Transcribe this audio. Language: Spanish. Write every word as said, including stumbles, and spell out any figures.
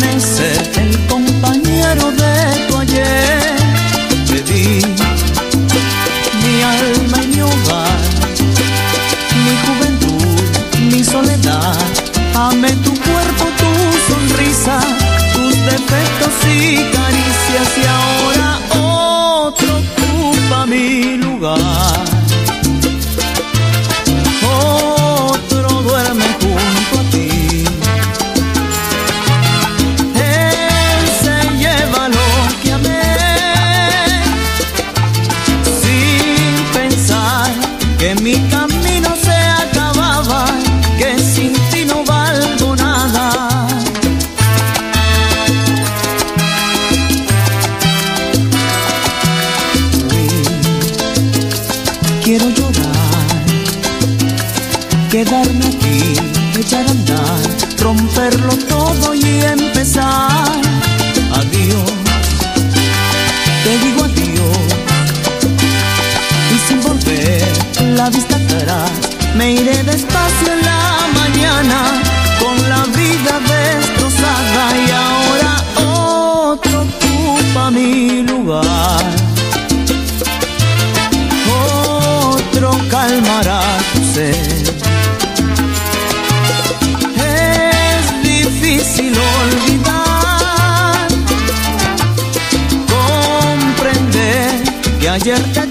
supone ser el compañero de tu ayer. Te di mi alma y mi hogar, mi juventud, mi soledad. Amé tu cuerpo, tu sonrisa, tus defectos y caricias, y ahora otro ocupa mi lugar. Otro duerme junto a ti. Él se lleva lo que amé, sin pensar que mi camino se acababa, que sin ti no valgo nada. Quiero llorar, quedarme aquí, echar a andar, romperlo todo y empezar. Adiós, te digo adiós, y sin volver la vista atrás, me iré despacio en la mañana, con la vida destrozada, y ahora otro ocupa mi lugar. Otro calmará tu sed. Es difícil olvidar, comprender que ayer te